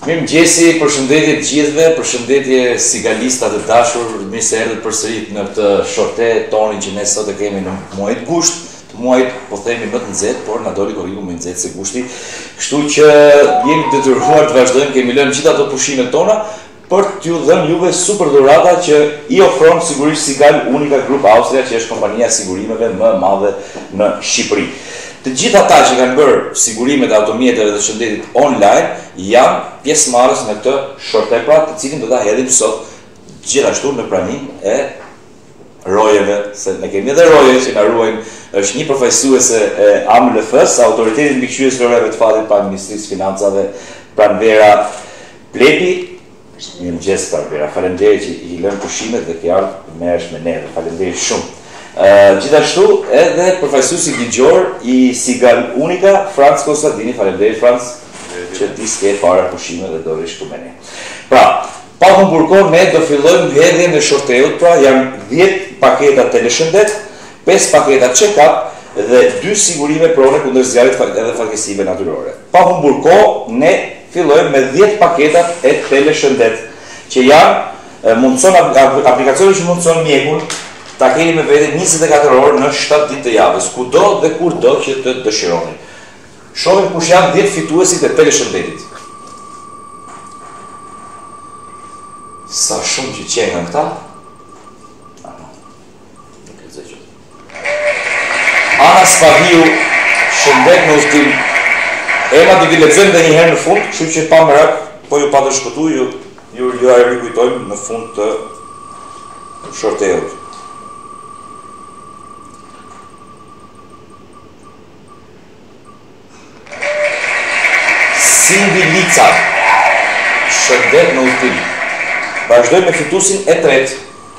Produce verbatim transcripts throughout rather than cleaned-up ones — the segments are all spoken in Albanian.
Mirëmëngjesi, përshëndetje të gjithëve, përshëndetje sigalistat të dashur, mirë se erdhët përsërit në këtë shorte tonin që ne sot e kemi në muajit gusht, të muajit po themi më të nxehtë, por na doli korriku më nxehtë se gushti. Kështu që jemi detyruar të vazhdojmë, kemi lënë gjithë ato pushimet tona për t'ju dhënë juve super dhurata që i ofron sigurisht Sigal Unica Group Austria, që është kompania e sigurimeve më e madhe në Shqipëri. Të gjithë ata që kanë bërë sigurimet e automjeteve dhe shëndetit online janë pjesëmarrës në këtë shorte, pra të cilin do ta hedhim sot gjithashtu në praninë e rojeve, se ne kemi edhe roje që na ruajnë. Është një përfaqësuese e A M L F-s, Autoritetit Mbikëqyrjes së Rojeve të Fatit pa Ministrisë Financave, Pranvera Plepi. Mirëmëngjes Pranvera, faleminderit që i lën pushimet dhe ke ardhur merresh me ne. Faleminderit shumë. Uh, gjithashtu edhe përfaqësuesi ligjor i Sigal Unica, Franz Konstantini. Faleminderit Franz, që ti s'ke fare pushime dhe do rish këtu me ne. Pra, pa humbur kohë, ne do fillojmë hedhjen e shorteut, pra janë dhjetë paketa teleshëndet, pesë paketa check-up dhe dy sigurime prone kundër zjarrit edhe fatkeqësive natyrore. Pa humbur kohë, ne fillojmë me dhjetë paketat e teleshëndet, që janë mundson aplikacioni që mundson mjekun ta keni me vete njëzet e katër orë në shtatë ditë të javës, kudo dhe kurdo që të dëshironi. Shohim kush janë dhjetë fituesit e teleshëndetit. Sa shumë që qenë nga këta? Ana Spahiu, shëndet në udhtim. Ema do t'i lexojmë edhe një herë në fund, kështu që pa merak, po ju pa të shpëtu, ju ju ju rikujtojmë në fund të shorteut. Cindy Lica, shëndet në udhtim. Vazhdojmë me fituesin e tretë.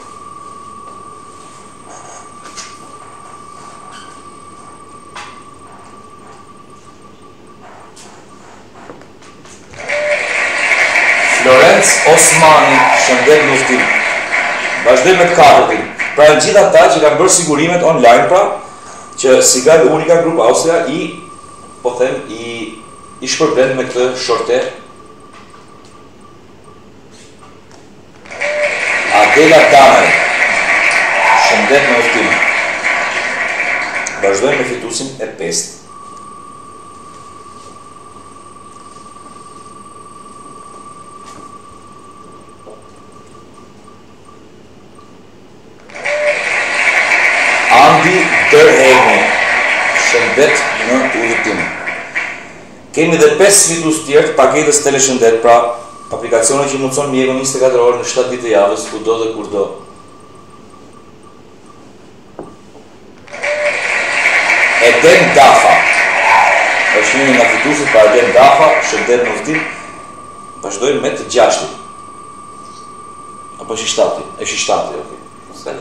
Florence Osmani, shëndet në udhtim. Vazhdojmë me katërtin. Pra në gjithë ata që kanë bërë sigurimet online, pra që Sigal Unica Group Austria i, po them, i i shpërblen me këtë shorte. Adela Damaj, shëndet në udhtim. Vazhdojmë me fituesin e pestë. Andi Dërhemi, shëndet në udhtim. Kemi dhe pesë fitues tjerë paketës teleshëndet, pra aplikacione që mundson mjekun njëzet e katër orë në shtatë ditë të javës, kudo dhe kurdo. Eden Dafa është një nga fituesit, pra Eden Dafa, shëndet në udhtim. Vazhdojmë me të gjashtin. Apo është i shtati? Është i shtati, okay.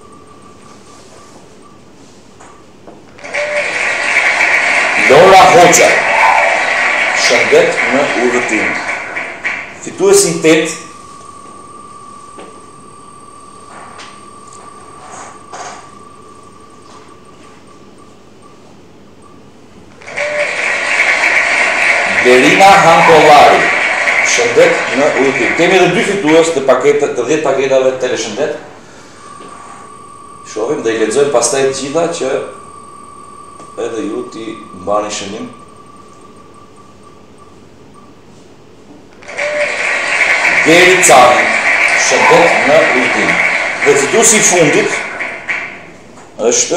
Lora Hoxha, shëndet në udhëtim. Fituesi i tetë. Berina Hankollari, shëndet në udhëtim. Kemi edhe dy fitues të paketet, të dhjetë paketave teleshëndet. Shohim dhe i lexojmë pastaj të gjitha që edhe ju ti mbani shënim. Geri Cani, shëndet në udhëtim. Dhe fituesi i fundit është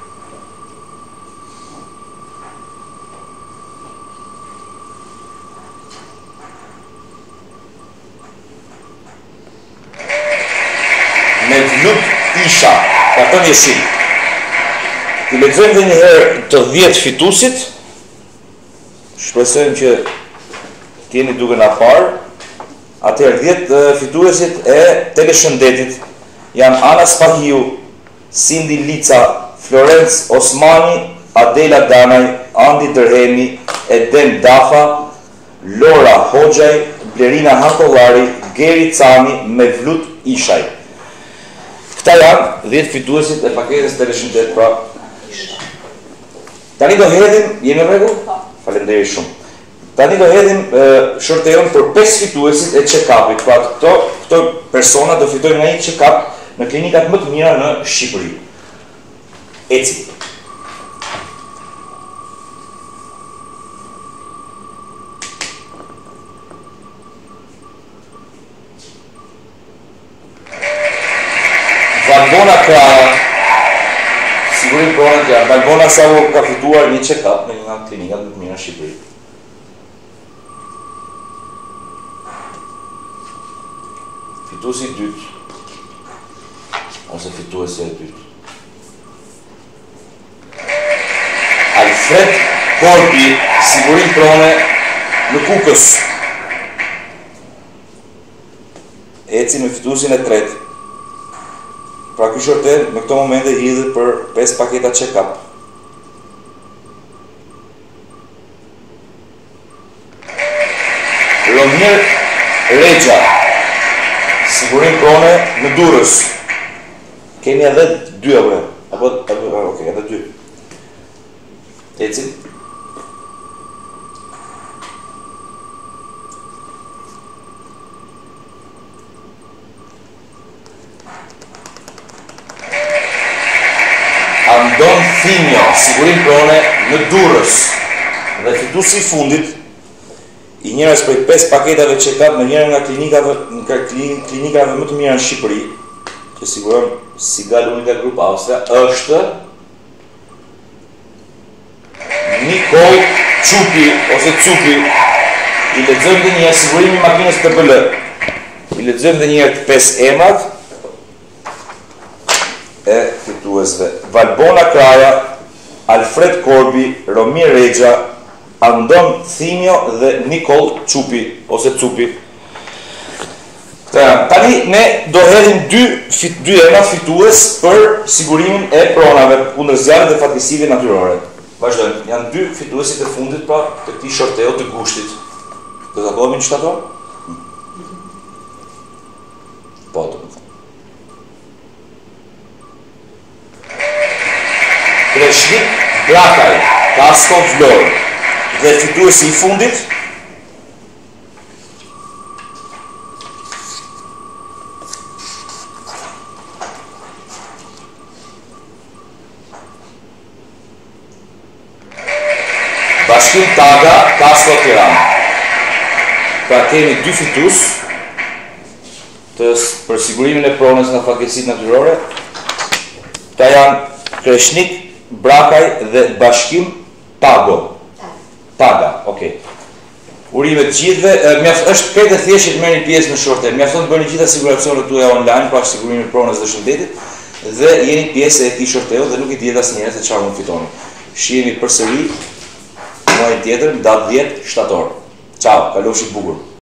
Mevlut Isha, karton jeshil. I lexojmë dhe një herë të dhjetë fituesit. Shpresojmë që t'jeni duke na parë. Atëherë dhjetë fituesit e teleshëndetit janë Ana Spahiu, Cindy Lica, Florence Osmani, Adela Damaj, Andi Dërhemi, Eden Dafa, Lora Hoxhaj, Blerina Hankollari, Geri Cani, Mevlut Ishaj. Këta janë dhjetë fituesit e paketës teleshëndet, pra. Tani do hedhim, jemi në rregull? Faleminderit shumë. Tani do hedhim shortejon për pesë fituesit e check-upit. Pra këto, këto persona do fitojnë nga një check-up në klinikat më të mira në Shqipëri. Eci. Valbona Kraja, sigurim pronët janë. Valbona Savo ka fituar një check-up në një nga klinikat më të mira në Shqipëri. Fituesi i dytë, ose fituesi e dytë. Alfred Korpi, sigurim prone në Kukës. Eci me fituesin e tretë. Pra ky shorter në këto momente hidhet për pesë paketa check-up. Romir Regja, sigurim prone në Durrës. Kemi edhe dy apo? Apo, ok, edhe dy. Eci. Andon Thimio, sigurim prone në Durrës. Dhe fituesi i fundit, i njërës prej pesë paketave check-up në njërë nga klinikave, nga klinikave më të mira në Shqipëri, që siguron Sigal Unica Group Austria, është Nikol Qupi, ose Cupi. I lexojmë dhe njërë sigurimi makinës T B L. I lexojmë dhe njërë të pesë emrat e fituesve. Valbona Kraja, Alfred Korbi, Romir Regja, Andon Thimio dhe Nikol Qupi, ose Cupi. Tani ne do hedhim dy, dy emra fitues për sigurimin e pronave kundër zjarrit dhe fatkeqësive natyrore. Vazhdojmë. Janë dy fituesit e fundit pra të këtij shorteu të gushtit. Do ta bëjmë në shtator? Po, do të them. Kreshnik Brakaj, Kasko Vlorë. Dhe fituesi i fundit Bashkim Taga, Kasko Tiranë. Pra kemi dy fitues të për sigurimin e pronës nga fatkeqësitë natyrore. Ta janë Kreshnik Brakaj dhe Bashkim Tago. Taga, okej. Urime të gjithëve, mjaft është këtë e thjeshtë të merrni pjesë në shorter. Mjafton të bëni gjitha siguracionet tuaja online, pra sigurimin e pronës dhe shëndetit, dhe jeni pjesë e këtij shorteu dhe nuk i dihet asnjëherë se çfarë mund fitoni. Shihemi përsëri muajin tjetër, datë dhjetë shtator. Ciao, kalofshi bukur.